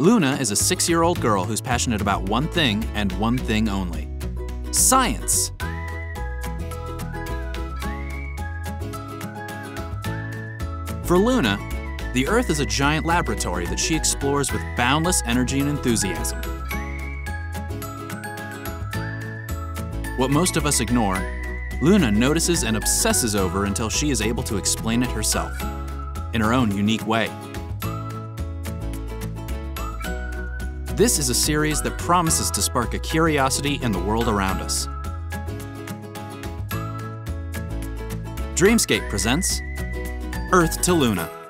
Luna is a 6-year-old girl who's passionate about one thing and one thing only: science. For Luna, the Earth is a giant laboratory that she explores with boundless energy and enthusiasm. What most of us ignore, Luna notices and obsesses over until she is able to explain it herself, in her own unique way. This is a series that promises to spark a curiosity in the world around us. Dreamscape presents Earth to Luna.